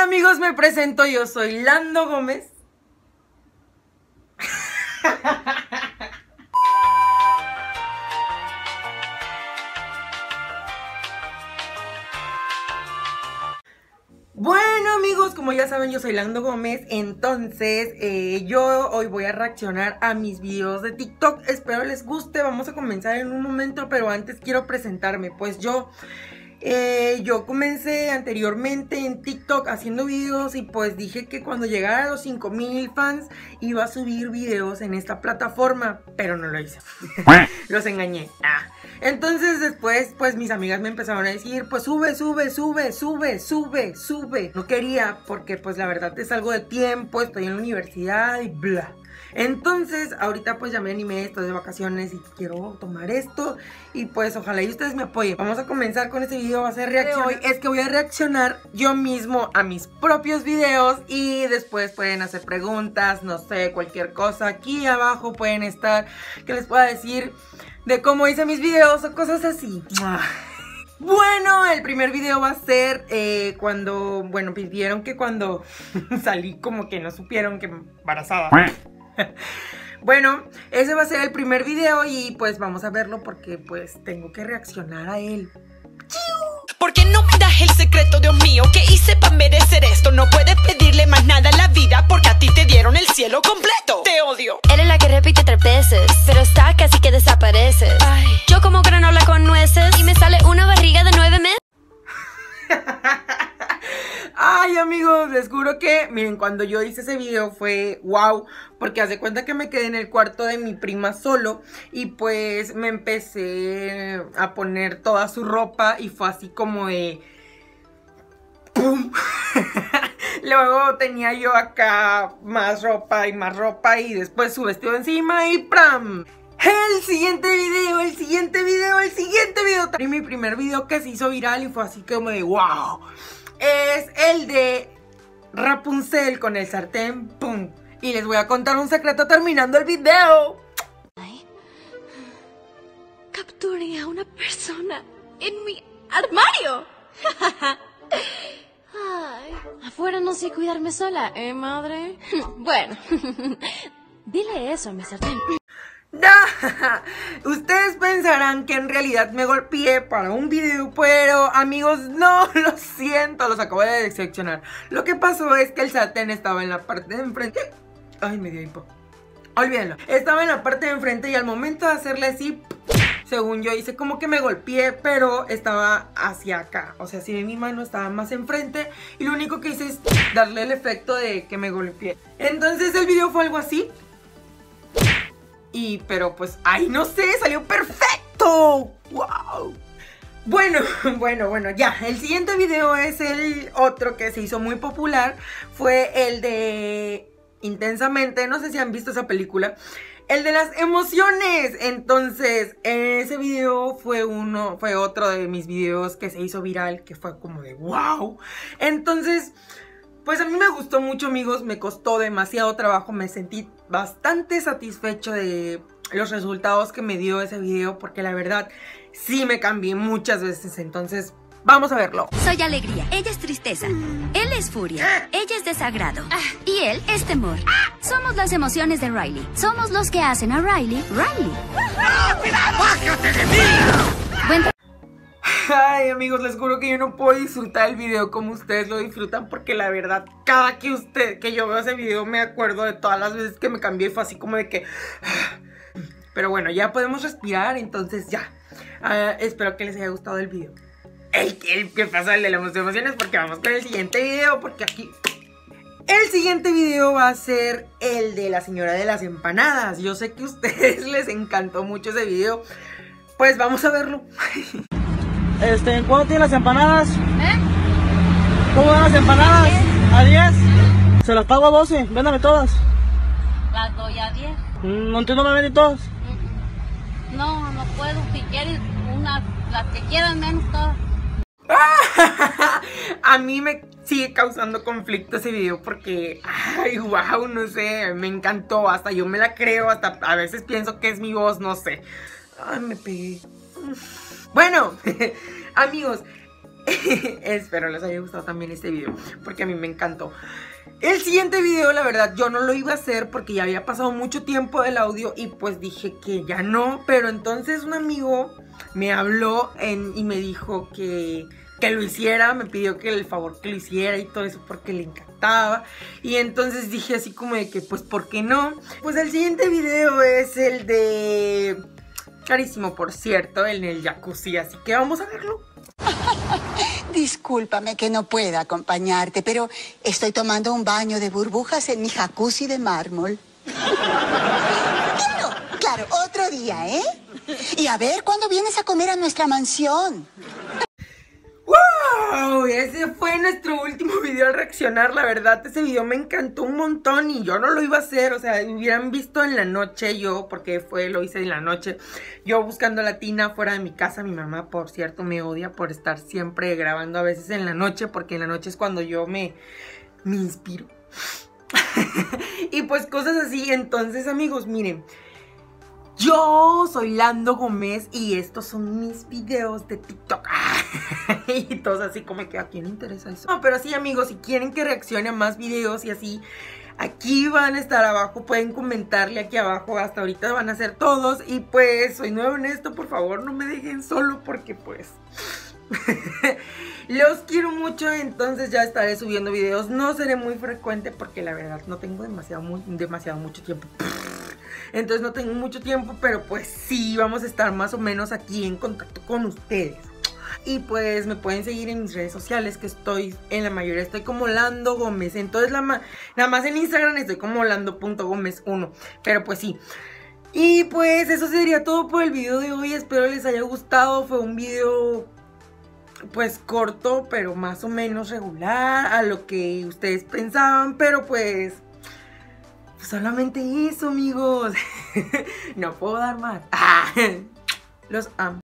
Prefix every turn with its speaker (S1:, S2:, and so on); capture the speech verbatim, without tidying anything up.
S1: amigos, me presento, yo soy Lando Gómez. Bueno amigos, como ya saben, yo soy Lando Gómez. Entonces eh, yo hoy voy a reaccionar a mis videos de TikTok. Espero les guste, vamos a comenzar en un momento. Pero antes quiero presentarme. Pues yo eh, Yo comencé anteriormente en TikTok haciendo videos. Y pues dije que cuando llegara a los cinco mil fans iba a subir videos en esta plataforma, pero no lo hice. Los engañé. ah. Entonces después pues mis amigas me empezaron a decir, pues sube, sube, sube, sube, sube, sube. No quería porque pues la verdad es algo de tiempo, estoy en la universidad y bla. Entonces ahorita pues ya me animé, estoy de vacaciones y quiero tomar esto. Y pues ojalá y ustedes me apoyen. Vamos a comenzar con este video, va a ser reacción. Hoy es que voy a reaccionar yo mismo a mis propios videos. Y después pueden hacer preguntas, no sé, cualquier cosa. Aquí abajo pueden estar, que les pueda decir de cómo hice mis videos o cosas así. Bueno, el primer video va a ser eh, cuando, bueno, pidieron que cuando salí como que no supieron que embarazada. Bueno, ese va a ser el primer video y pues vamos a verlo porque pues tengo que reaccionar a él.
S2: ¿Por qué no me das el secreto, Dios mío? ¿Qué hice para merecer esto? No puedes pedirle más nada a la vida porque a ti te dieron el cielo completo. Te odio.
S3: Eres la que repite tres veces, pero está casi que desapareces. Ay. Yo como granola con nueces y me sale una barriga de nueve meses.
S1: Ay amigos, les juro que, miren, cuando yo hice ese video fue wow, porque hace cuenta que me quedé en el cuarto de mi prima solo y pues me empecé a poner toda su ropa y fue así como de ¡pum! Luego tenía yo acá más ropa y más ropa y después su vestido encima y ¡pram! El siguiente video, el siguiente video, el siguiente video. Y mi primer video que se hizo viral y fue así como de wow. Es el de Rapunzel con el sartén, pum. Y les voy a contar un secreto terminando el video.
S3: Ay. Capturé a una persona en mi armario. Ay. Afuera no sé cuidarme sola, ¿eh, madre? Bueno, dile eso a mi sartén.
S1: No. Ustedes pensarán que en realidad me golpeé para un video, pero amigos, no, lo siento, los acabo de decepcionar. Lo que pasó es que el sartén estaba en la parte de enfrente. Ay, me dio hipo. Olvídenlo. Estaba en la parte de enfrente y al momento de hacerle así, según yo hice como que me golpeé, pero estaba hacia acá. O sea, si ve mi mano estaba más enfrente y lo único que hice es darle el efecto de que me golpeé. Entonces el video fue algo así. Y, pero pues, ay, no sé, salió perfecto. ¡Wow! Bueno, bueno, bueno, ya. El siguiente video es el otro que se hizo muy popular. Fue el de Intensamente. No sé si han visto esa película. El de las emociones. Entonces, ese video fue uno, fue otro de mis videos que se hizo viral, que fue como de wow. Entonces, pues a mí me gustó mucho, amigos, me costó demasiado trabajo, me sentí bastante satisfecho de los resultados que me dio ese video, porque la verdad sí me cambié muchas veces, entonces vamos a verlo.
S4: Soy alegría, ella es tristeza, él es furia, ella es desagrado y él es temor. Somos las emociones de Riley, somos los que hacen a Riley, Riley.
S2: ¡Bájate de mí!
S4: Buen
S1: Ay amigos, les juro que yo no puedo disfrutar el video como ustedes lo disfrutan, porque la verdad, cada que usted, que yo veo ese video me acuerdo de todas las veces que me cambié y fue así como de que... Pero bueno, ya podemos respirar, entonces ya. uh, Espero que les haya gustado el video. El, el que pasa, el de las emociones, porque vamos con el siguiente video, porque aquí... El siguiente video va a ser el de la señora de las empanadas. Yo sé que a ustedes les encantó mucho ese video, pues vamos a verlo.
S5: Este, ¿cuánto tienen las empanadas?
S3: ¿Eh?
S5: ¿Cómo van las empanadas? ¿A diez? Se las pago a doce, véndame todas.
S3: Las doy a diez.
S5: No entiendo, ¿me venden todas?
S3: No, no puedo. Si quieres una, las que quieran menos todas.
S1: A mí me sigue causando conflicto ese video porque, ay, wow, no sé, me encantó, hasta yo me la creo, hasta a veces pienso que es mi voz, no sé. Ay, me pegué. Bueno, amigos, espero les haya gustado también este video, porque a mí me encantó. El siguiente video, la verdad, yo no lo iba a hacer porque ya había pasado mucho tiempo del audio y pues dije que ya no. Pero entonces un amigo me habló en, y me dijo que, que lo hiciera, me pidió que el favor que lo hiciera y todo eso porque le encantaba. Y entonces dije así como de que pues ¿por qué no? Pues el siguiente video es el de... carísimo, por cierto, en el jacuzzi, así que vamos a verlo.
S6: Discúlpame que no pueda acompañarte, pero estoy tomando un baño de burbujas en mi jacuzzi de mármol. Claro, claro, otro día, ¿eh? Y a ver, ¿cuándo vienes a comer a nuestra mansión?
S1: ¡Wow! Ese fue nuestro último video al reaccionar, la verdad, ese video me encantó un montón y yo no lo iba a hacer, o sea, hubieran visto en la noche yo, porque fue, lo hice en la noche, yo buscando a la Tina fuera de mi casa. Mi mamá, por cierto, me odia por estar siempre grabando a veces en la noche, porque en la noche es cuando yo me, me inspiro. Y pues cosas así. Entonces, amigos, miren, yo soy Lando Gómez y estos son mis videos de TikTok. Y todos así como que ¿a quién le interesa eso? No, pero sí, amigos, si quieren que reaccione a más videos y así, aquí van a estar abajo, pueden comentarle aquí abajo. Hasta ahorita van a ser todos. Y pues soy nuevo en esto, por favor no me dejen solo porque pues los quiero mucho. Entonces ya estaré subiendo videos. No seré muy frecuente porque la verdad no tengo demasiado, muy, demasiado mucho tiempo. Entonces no tengo mucho tiempo, pero pues sí, vamos a estar más o menos aquí en contacto con ustedes. Y pues me pueden seguir en mis redes sociales, que estoy en la mayoría, estoy como Lando Gómez. Entonces la ma nada más en Instagram estoy como lando punto gómez uno. Pero pues sí. Y pues eso sería todo por el video de hoy. Espero les haya gustado. Fue un video pues corto, pero más o menos regular a lo que ustedes pensaban. Pero pues solamente eso, amigos. No puedo dar más. Los amo.